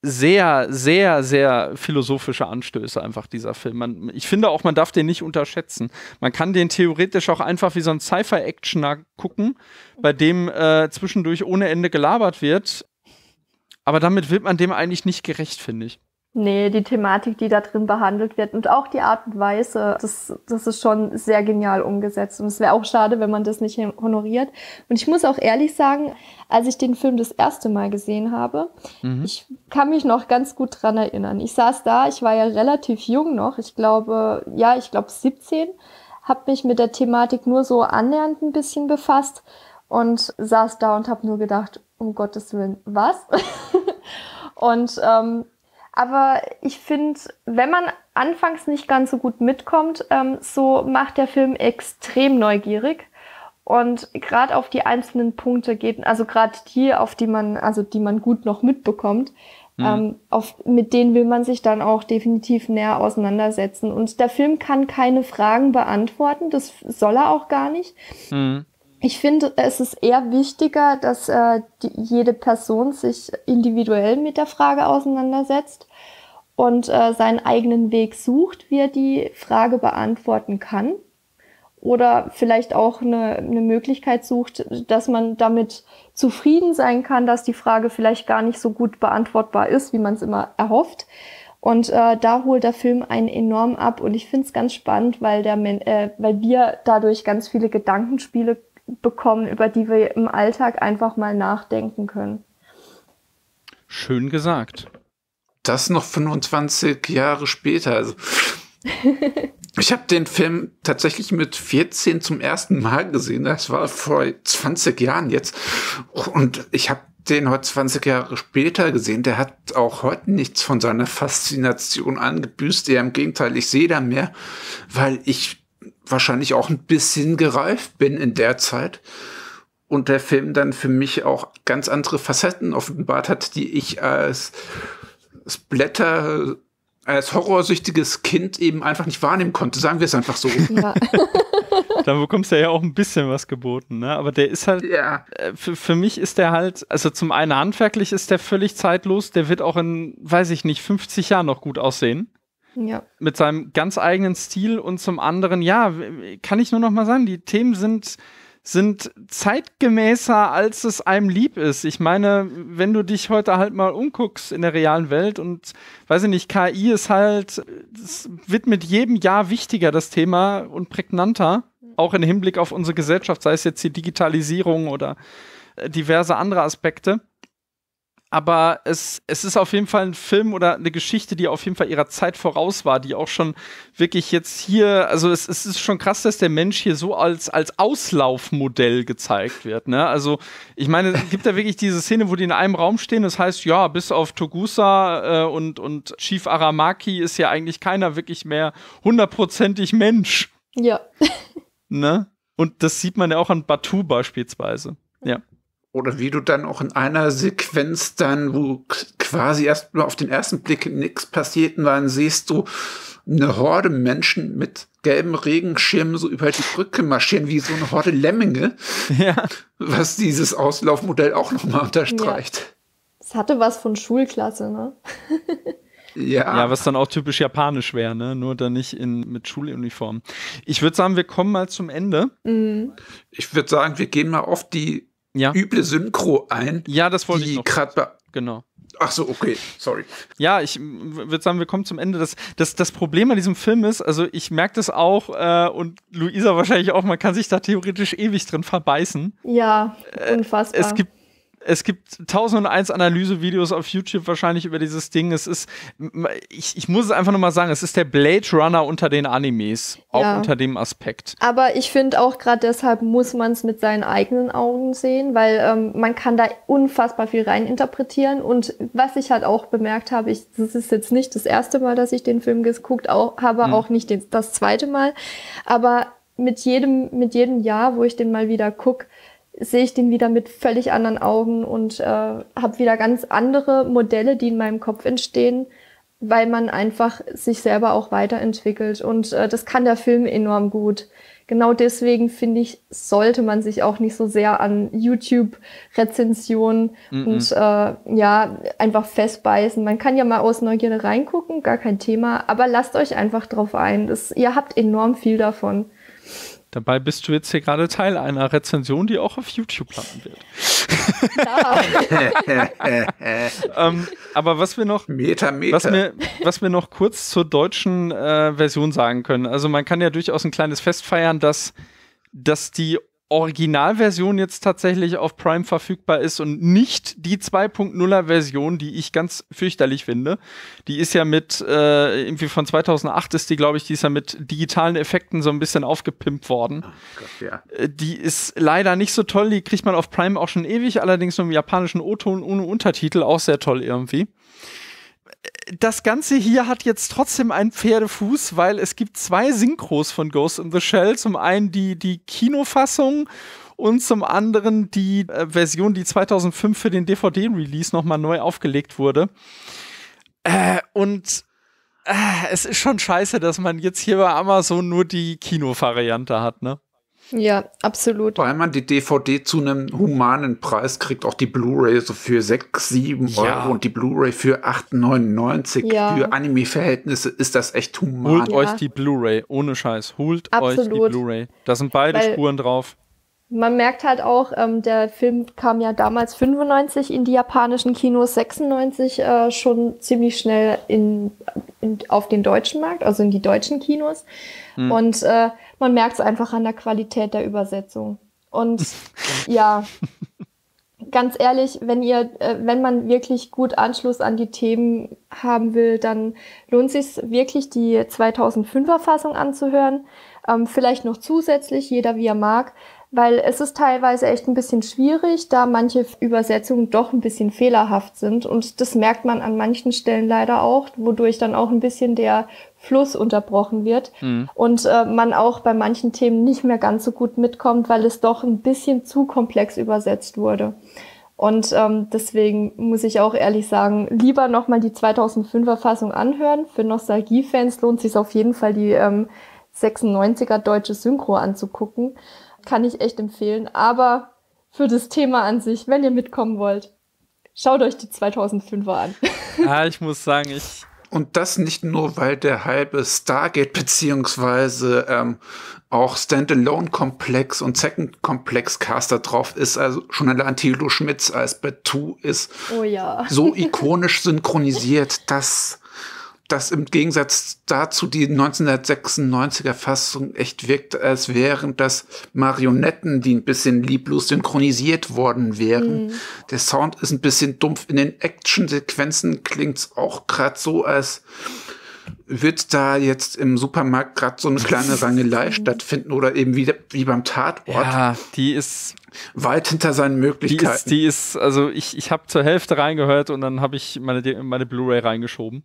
sehr, sehr, sehr philosophische Anstöße einfach, dieser Film. Man, ich finde auch, man darf den nicht unterschätzen. Man kann den theoretisch auch einfach wie so ein Sci-Fi-Actioner gucken, bei dem äh, zwischendurch ohne Ende gelabert wird. Aber damit wird man dem eigentlich nicht gerecht, finde ich. Nee, die Thematik, die da drin behandelt wird und auch die Art und Weise, das, das ist schon sehr genial umgesetzt. Und es wäre auch schade, wenn man das nicht honoriert. Und ich muss auch ehrlich sagen, als ich den Film das erste Mal gesehen habe, mhm. ich kann mich noch ganz gut dran erinnern. Ich saß da, ich war ja relativ jung noch, ich glaube, ja, ich glaube siebzehn, habe mich mit der Thematik nur so annähernd ein bisschen befasst und saß da und habe nur gedacht, um Gottes Willen, was? und ähm, Aber ich finde, wenn man anfangs nicht ganz so gut mitkommt, ähm, so macht der Film extrem neugierig und gerade auf die einzelnen Punkte geht, also gerade die, auf die man, also die man gut noch mitbekommt, mhm. ähm, auf, mit denen will man sich dann auch definitiv näher auseinandersetzen. Und der Film kann keine Fragen beantworten, das soll er auch gar nicht. Mhm. Ich finde, es ist eher wichtiger, dass äh, die, jede Person sich individuell mit der Frage auseinandersetzt und äh, seinen eigenen Weg sucht, wie er die Frage beantworten kann. Oder vielleicht auch eine, eine Möglichkeit sucht, dass man damit zufrieden sein kann, dass die Frage vielleicht gar nicht so gut beantwortbar ist, wie man es immer erhofft. Und äh, da holt der Film einen enorm ab. Und ich finde es ganz spannend, weil, der, äh, weil wir dadurch ganz viele Gedankenspiele bekommen, über die wir im Alltag einfach mal nachdenken können. Schön gesagt. Das noch fünfundzwanzig Jahre später. Also, ich habe den Film tatsächlich mit vierzehn zum ersten Mal gesehen. Das war vor zwanzig Jahren jetzt. Und ich habe den heute zwanzig Jahre später gesehen. Der hat auch heute nichts von seiner Faszination angebüßt. Eher im Gegenteil, ich sehe da mehr, weil ich wahrscheinlich auch ein bisschen gereift bin in der Zeit und der Film dann für mich auch ganz andere Facetten offenbart hat, die ich als Splatter, als horrorsüchtiges Kind eben einfach nicht wahrnehmen konnte. Sagen wir es einfach so. Ja. Dann bekommst du ja auch ein bisschen was geboten, ne? Aber der ist halt, ja. für, für mich ist der halt, also zum einen handwerklich ist der völlig zeitlos, der wird auch in, weiß ich nicht, fünfzig Jahren noch gut aussehen. Ja. Mit seinem ganz eigenen Stil und zum anderen, ja, kann ich nur noch mal sagen, die Themen sind, sind zeitgemäßer, als es einem lieb ist. Ich meine, wenn du dich heute halt mal umguckst in der realen Welt und, weiß ich nicht, K I ist halt, es wird mit jedem Jahr wichtiger, das Thema, und prägnanter, auch im Hinblick auf unsere Gesellschaft, sei es jetzt die Digitalisierung oder diverse andere Aspekte. Aber es, es ist auf jeden Fall ein Film oder eine Geschichte, die auf jeden Fall ihrer Zeit voraus war, die auch schon wirklich jetzt hier, also es, es ist schon krass, dass der Mensch hier so als, als Auslaufmodell gezeigt wird, ne? Also ich meine, es gibt ja wirklich diese Szene, wo die in einem Raum stehen, das heißt, ja, bis auf Togusa äh, und, und Chief Aramaki ist ja eigentlich keiner wirklich mehr hundertprozentig Mensch. Ja. Ne? Und das sieht man ja auch an Batu beispielsweise, ja. Oder wie du dann auch in einer Sequenz dann, wo quasi erst nur auf den ersten Blick nichts passiert, und dann siehst du eine Horde Menschen mit gelben Regenschirmen so über die Brücke marschieren, wie so eine Horde Lemminge, ja. Was dieses Auslaufmodell auch nochmal unterstreicht. Es ja. hatte was von Schulklasse, ne? Ja. Ja, was dann auch typisch japanisch wäre, ne? Nur dann nicht in, mit Schuluniform. Ich würde sagen, wir kommen mal zum Ende. Mhm. Ich würde sagen, wir gehen mal auf die ja. üble Synchro ein. Ja, das wollte die ich noch. Grad genau. Ach so, okay, sorry. Ja, ich würde sagen, wir kommen zum Ende. Das, das, das Problem an diesem Film ist, also ich merke das auch äh, und Luisa wahrscheinlich auch, man kann sich da theoretisch ewig drin verbeißen. Ja, unfassbar. Äh, es gibt Es gibt tausend und eins Analysevideos auf YouTube wahrscheinlich über dieses Ding. Es ist, ich, ich muss es einfach nochmal sagen, es ist der Blade Runner unter den Animes, auch ja. unter dem Aspekt. Aber ich finde auch gerade deshalb muss man es mit seinen eigenen Augen sehen, weil ähm, man kann da unfassbar viel reininterpretieren. Und was ich halt auch bemerkt habe, ich, das ist jetzt nicht das erste Mal, dass ich den Film geguckt auch, habe, hm. auch nicht den, das zweite Mal, aber mit jedem, mit jedem Jahr, wo ich den mal wieder gucke, sehe ich den wieder mit völlig anderen Augen und äh, habe wieder ganz andere Modelle, die in meinem Kopf entstehen, weil man einfach sich selber auch weiterentwickelt. Und äh, das kann der Film enorm gut. Genau deswegen, finde ich, sollte man sich auch nicht so sehr an YouTube-Rezensionen mm-mm. und äh, ja, einfach festbeißen. Man kann ja mal aus Neugierde reingucken, gar kein Thema, aber lasst euch einfach drauf ein. Das, ihr habt enorm viel davon. Dabei bist du jetzt hier gerade Teil einer Rezension, die auch auf YouTube landen wird. ähm, aber was wir noch, Meter, Meter. Was, wir, was wir noch kurz zur deutschen äh, Version sagen können. Also man kann ja durchaus ein kleines Fest feiern, dass, dass die Originalversion jetzt tatsächlich auf Prime verfügbar ist und nicht die zwei Punkt nuller Version, die ich ganz fürchterlich finde. Die ist ja mit, äh, irgendwie von zweitausendacht ist die, glaube ich, die ist ja mit digitalen Effekten so ein bisschen aufgepimpt worden. Oh Gott, ja. Äh, die ist leider nicht so toll, die kriegt man auf Prime auch schon ewig, allerdings nur im japanischen O-Ton ohne Untertitel, auch sehr toll irgendwie. Das Ganze hier hat jetzt trotzdem einen Pferdefuß, weil es gibt zwei Synchros von Ghost in the Shell. Zum einen die, die Kinofassung und zum anderen die äh, Version, die zweitausendfünf für den D V D-Release nochmal neu aufgelegt wurde. Äh, und äh, es ist schon scheiße, dass man jetzt hier bei Amazon nur die Kino-Variante hat, ne? Ja, absolut. Weil man die D V D zu einem humanen Preis kriegt, auch die Blu-ray so für sechs, sieben Ja. Euro und die Blu-ray für acht neunundneunzig. Ja. Für Anime-Verhältnisse ist das echt human. Holt Ja. euch die Blu-ray, ohne Scheiß. Holt euch die Absolut. Blu-ray. Da sind beide Weil- Spuren drauf. Man merkt halt auch, ähm, der Film kam ja damals fünfundneunzig in die japanischen Kinos, sechsundneunzig äh, schon ziemlich schnell in, in, auf den deutschen Markt, also in die deutschen Kinos. Hm. Und äh, man merkt es einfach an der Qualität der Übersetzung. Und ja, ganz ehrlich, wenn ihr, äh, wenn man wirklich gut Anschluss an die Themen haben will, dann lohnt es sich wirklich, die zweitausendfünfer Fassung anzuhören. Ähm, vielleicht noch zusätzlich, jeder wie er mag. Weil es ist teilweise echt ein bisschen schwierig, da manche Übersetzungen doch ein bisschen fehlerhaft sind. Und das merkt man an manchen Stellen leider auch, wodurch dann auch ein bisschen der Fluss unterbrochen wird. Mhm. Und äh, man auch bei manchen Themen nicht mehr ganz so gut mitkommt, weil es doch ein bisschen zu komplex übersetzt wurde. Und ähm, deswegen muss ich auch ehrlich sagen, lieber nochmal die zweitausendfünfer Fassung anhören. Für Nostalgie-Fans lohnt es sich auf jeden Fall, die ähm, sechsundneunziger deutsche Synchro anzugucken. Kann ich echt empfehlen. Aber für das Thema an sich, wenn ihr mitkommen wollt, schaut euch die zweitausendfünfer an. Ja, ich muss sagen, ich... Und das nicht nur, weil der halbe Stargate beziehungsweise ähm, auch Standalone-Komplex und Second-Komplex-Caster drauf ist, also schon allein Thilo Schmitz als Batu ist Oh ja. so ikonisch synchronisiert, dass das im Gegensatz dazu die neunzehnhundertsechsundneunziger Fassung echt wirkt, als wären das Marionetten, die ein bisschen lieblos synchronisiert worden wären. Mhm. Der Sound ist ein bisschen dumpf. In den Action-Sequenzen klingt's auch gerade so, als wird da jetzt im Supermarkt gerade so eine kleine Rangelei stattfinden oder eben wie, wie beim Tatort. Ja, die ist... Weit hinter seinen Die Möglichkeiten. ist, die ist, also ich, ich habe zur Hälfte reingehört und dann habe ich meine, meine Blu-ray reingeschoben.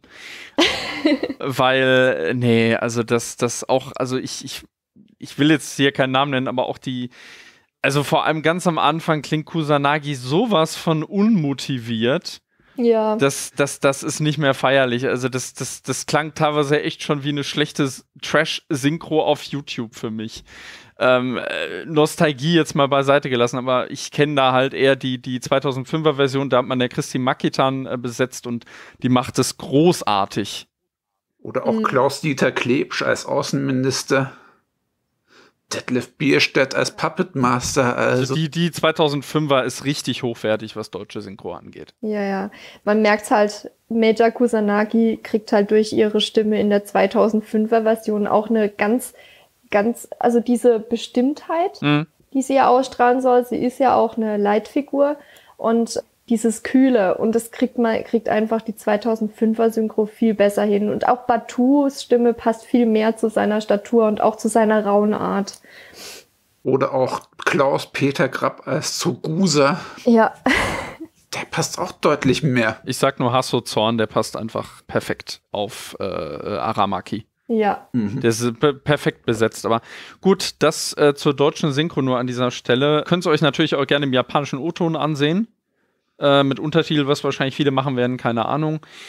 Weil, nee, also das, das auch, also ich, ich, ich will jetzt hier keinen Namen nennen, aber auch die, also vor allem ganz am Anfang klingt Kusanagi sowas von unmotiviert. Ja. Das, das, das ist nicht mehr feierlich. Also das, das, das klang teilweise echt schon wie eine schlechte Trash-Synchro auf YouTube für mich. Ähm, äh, Nostalgie jetzt mal beiseite gelassen, aber ich kenne da halt eher die, die zweitausendfünfer Version, da hat man der Christi Makitan äh, besetzt und die macht es großartig. Oder auch Mhm. Klaus-Dieter Klebsch als Außenminister. Detlef Bierstedt als Puppet Master. Also Also die, die zweitausendfünfer ist richtig hochwertig, was deutsche Synchro angeht. Ja, ja. Man merkt halt, Meija Kusanagi kriegt halt durch ihre Stimme in der zweitausendfünfer Version auch eine ganz, ganz, also diese Bestimmtheit, Mhm. die sie ja ausstrahlen soll. Sie ist ja auch eine Leitfigur und dieses Kühle und das kriegt man, kriegt einfach die zweitausendfünfer Synchro viel besser hin. Und auch Batus Stimme passt viel mehr zu seiner Statur und auch zu seiner rauen Art. oder auch Klaus-Peter Grapp als Zogusa. Ja. Der passt auch deutlich mehr. Ich sag nur Hasso Zorn, der passt einfach perfekt auf äh, Aramaki. Ja. Der ist per- perfekt besetzt, aber gut, das äh, zur deutschen Synchro nur an dieser Stelle. Könnt ihr euch natürlich auch gerne im japanischen O-Ton ansehen. Äh, mit Untertitel, was wahrscheinlich viele machen werden, keine Ahnung.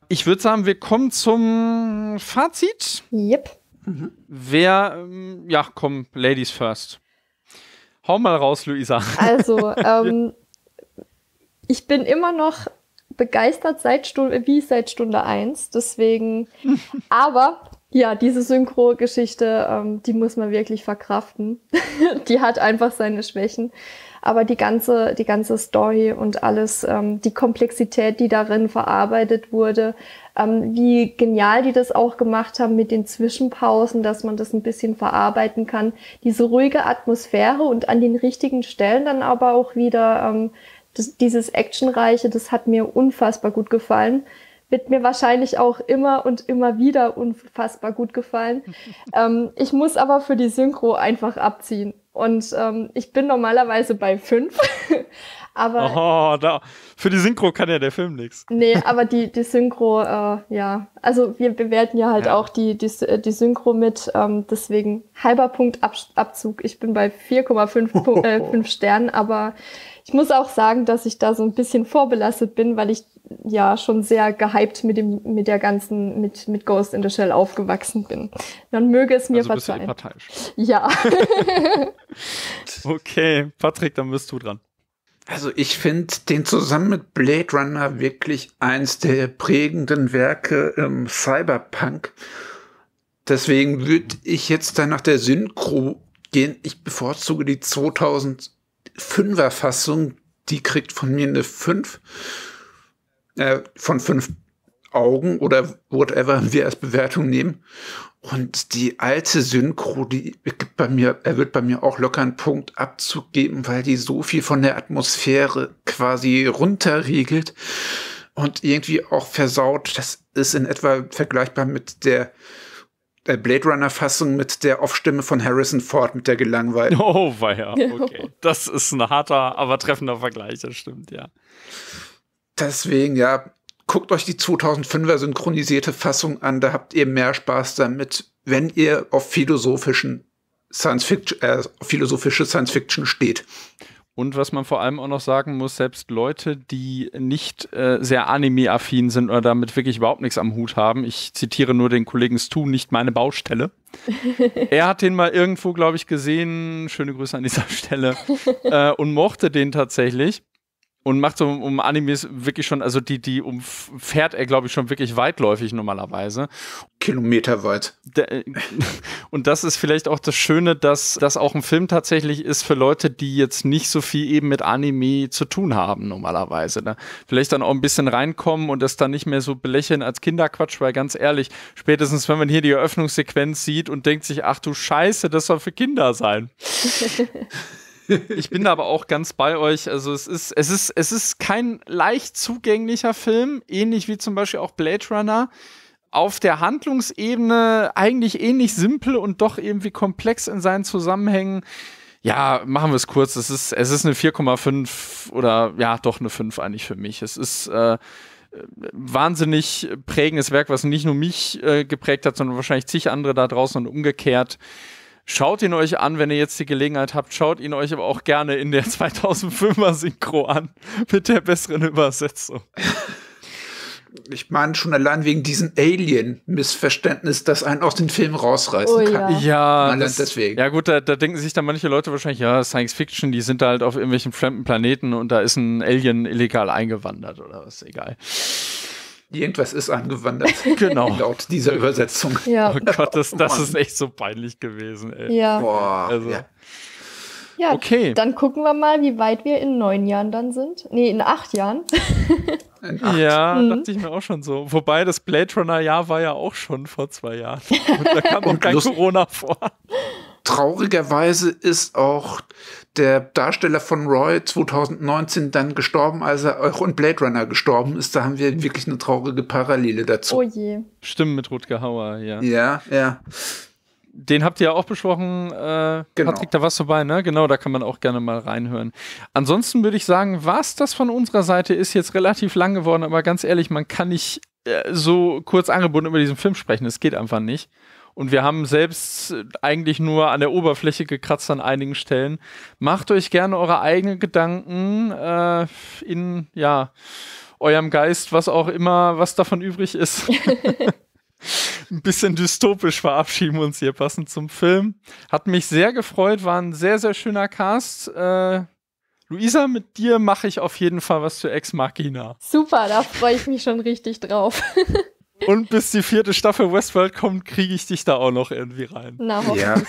Ich würde sagen, wir kommen zum Fazit. Yep. Mhm. Wer, ähm, ja, komm, Ladies first. Hau mal raus, Luisa. Also, ähm, ich bin immer noch begeistert seit Stunde, wie seit Stunde eins, deswegen, aber ja, diese Synchro-Geschichte, ähm, die muss man wirklich verkraften. Die hat einfach seine Schwächen. Aber die ganze, die ganze Story und alles, ähm, die Komplexität, die darin verarbeitet wurde, ähm, wie genial die das auch gemacht haben mit den Zwischenpausen, dass man das ein bisschen verarbeiten kann. Diese ruhige Atmosphäre und an den richtigen Stellen dann aber auch wieder ähm, das, dieses Actionreiche, das hat mir unfassbar gut gefallen. Wird mir wahrscheinlich auch immer und immer wieder unfassbar gut gefallen. ähm, ich muss aber für die Synchro einfach abziehen. Und ähm, ich bin normalerweise bei fünf. aber oh, da, für die Synchro kann ja der Film nichts. Nee, aber die, die Synchro, äh, ja. Also wir bewerten ja halt ja. auch die, die, die Synchro mit. Ähm, deswegen halber Punkt Ab- Abzug. Ich bin bei vier Komma fünf äh, Sternen. Aber ich muss auch sagen, dass ich da so ein bisschen vorbelastet bin, weil ich ja schon sehr gehypt mit dem mit der ganzen mit mit Ghost in the Shell aufgewachsen bin. Dann möge es mir also verzeihen. Bist du parteiisch. Ja. Okay, Patrick, dann bist du dran. Also ich finde den zusammen mit Blade Runner wirklich eins der prägenden Werke im Cyberpunk. Deswegen würde ich jetzt dann nach der Synchro gehen. Ich bevorzuge die zweitausendfünfer Fassung. Die kriegt von mir eine fünf. Äh, von fünf Augen oder whatever wir als Bewertung nehmen. Und die alte Synchro, die gibt bei mir, er wird bei mir auch locker einen Punkt Abzug geben, weil die so viel von der Atmosphäre quasi runterriegelt und irgendwie auch versaut. Das ist in etwa vergleichbar mit der Blade Runner Fassung mit der Off-Stimme von Harrison Ford, mit der gelangweilten. Oh, weia, okay. Das ist ein harter, aber treffender Vergleich, das stimmt, ja. Deswegen, ja, guckt euch die zweitausendfünfer synchronisierte Fassung an, da habt ihr mehr Spaß damit, wenn ihr auf philosophischen Science-Fiction, äh, philosophische Science-Fiction steht. Und was man vor allem auch noch sagen muss, selbst Leute, die nicht äh, sehr anime-affin sind oder damit wirklich überhaupt nichts am Hut haben, ich zitiere nur den Kollegen Stu, nicht meine Baustelle. Er hat den mal irgendwo, glaube ich, gesehen, schöne Grüße an dieser Stelle, äh, und mochte den tatsächlich. Und macht so um Animes wirklich schon, also die, die umfährt er, glaube ich, schon wirklich weitläufig normalerweise. Kilometerweit. Und das ist vielleicht auch das Schöne, dass das auch ein Film tatsächlich ist für Leute, die jetzt nicht so viel eben mit Anime zu tun haben normalerweise. Ne? Vielleicht dann auch ein bisschen reinkommen und das dann nicht mehr so belächeln als Kinderquatsch, weil ganz ehrlich, spätestens wenn man hier die Eröffnungssequenz sieht und denkt sich, ach du Scheiße, das soll für Kinder sein. Ich bin aber auch ganz bei euch. Also es ist, es ist, es ist kein leicht zugänglicher Film, ähnlich wie zum Beispiel auch Blade Runner. Auf der Handlungsebene eigentlich ähnlich simpel und doch irgendwie komplex in seinen Zusammenhängen. Ja, machen wir es kurz. Es ist, es ist eine vier Komma fünf oder ja, doch eine fünf eigentlich für mich. Es ist äh, wahnsinnig prägendes Werk, was nicht nur mich äh, geprägt hat, sondern wahrscheinlich zig andere da draußen und umgekehrt. Schaut ihn euch an, wenn ihr jetzt die Gelegenheit habt. Schaut ihn euch aber auch gerne in der zweitausendfünfer Synchro an, mit der besseren Übersetzung. Ich meine schon allein wegen diesem Alien-Missverständnis, das einen aus den Filmen rausreißen oh, kann. Ja, ja, das, deswegen. Ja gut, da, da denken sich dann manche Leute wahrscheinlich, ja, Science Fiction, die sind da halt auf irgendwelchen fremden Planeten und da ist ein Alien illegal eingewandert oder was, egal. Irgendwas ist angewandert. Genau. Laut dieser Übersetzung. Ja. Oh Gott, das, das Oh ist echt so peinlich gewesen, ey. Ja. Boah. Also. Ja. Ja, okay. Dann gucken wir mal, wie weit wir in neun Jahren dann sind. Nee, in acht Jahren. In acht. Ja, Mhm. dachte ich mir auch schon so. Wobei, das Blade Runner-Jahr war ja auch schon vor zwei Jahren. Und da kam auch kein Lust- Corona vor. Traurigerweise ist auch der Darsteller von Roy zweitausendneunzehn dann gestorben, als er auch in Blade Runner gestorben ist. Da haben wir wirklich eine traurige Parallele dazu. Oh je. Stimmt, mit Rutger Hauer, ja. Ja, ja. Den habt ihr ja auch besprochen, äh, Genau. Patrick, da warst du bei, ne? Genau, da kann man auch gerne mal reinhören. Ansonsten würde ich sagen, was das von unserer Seite ist jetzt relativ lang geworden, aber ganz ehrlich, man kann nicht äh, so kurz angebunden über diesen Film sprechen, es geht einfach nicht. Und wir haben selbst eigentlich nur an der Oberfläche gekratzt an einigen Stellen. Macht euch gerne eure eigenen Gedanken äh, in, ja, eurem Geist, was auch immer, was davon übrig ist. Ein bisschen dystopisch verabschieden wir uns hier passend zum Film. Hat mich sehr gefreut, war ein sehr, sehr schöner Cast. Äh, Luisa, mit dir mache ich auf jeden Fall was zu Ex Machina. Super, da freue ich mich schon richtig drauf. Und bis die vierte Staffel Westworld kommt, kriege ich dich da auch noch irgendwie rein. Na, hoffentlich. Ja.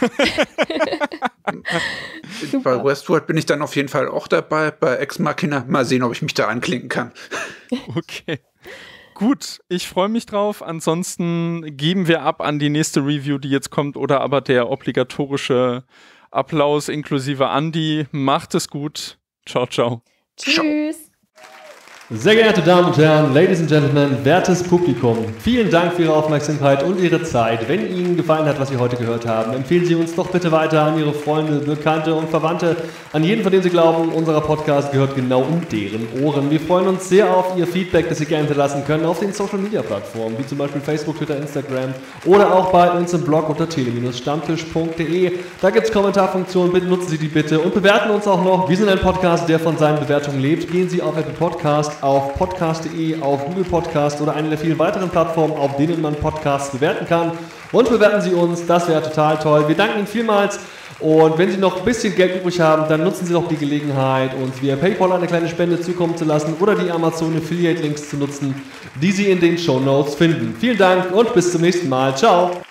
Bei Westworld bin ich dann auf jeden Fall auch dabei. Bei Ex Machina mal sehen, ob ich mich da anklinken kann. Okay. Gut, ich freue mich drauf. Ansonsten geben wir ab an die nächste Review, die jetzt kommt, oder aber der obligatorische Applaus inklusive Andi. Macht es gut. Ciao, ciao. Tschüss. Sehr geehrte Damen und Herren, Ladies and Gentlemen, wertes Publikum, vielen Dank für Ihre Aufmerksamkeit und Ihre Zeit. Wenn Ihnen gefallen hat, was Sie heute gehört haben, empfehlen Sie uns doch bitte weiter an Ihre Freunde, Bekannte und Verwandte, an jeden, von dem Sie glauben, unser Podcast gehört genau um deren Ohren. Wir freuen uns sehr auf Ihr Feedback, das Sie gerne hinterlassen können auf den Social-Media-Plattformen, wie zum Beispiel Facebook, Twitter, Instagram oder auch bei uns im Blog unter tele Stammtisch punkt de. Da gibt es Kommentarfunktionen, bitte nutzen Sie die bitte und bewerten uns auch noch. Wir sind ein Podcast, der von seinen Bewertungen lebt. Gehen Sie auf Apple Podcast, auf podcast punkt de, auf Google Podcast oder eine der vielen weiteren Plattformen, auf denen man Podcasts bewerten kann. Und bewerten Sie uns, das wäre total toll. Wir danken Ihnen vielmals. Und wenn Sie noch ein bisschen Geld übrig haben, dann nutzen Sie doch die Gelegenheit, uns via PayPal eine kleine Spende zukommen zu lassen oder die Amazon Affiliate Links zu nutzen, die Sie in den Shownotes finden. Vielen Dank und bis zum nächsten Mal. Ciao!